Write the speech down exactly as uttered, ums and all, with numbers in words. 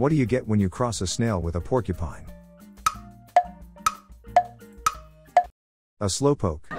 What do you get when you cross a snail with a porcupine? A slowpoke.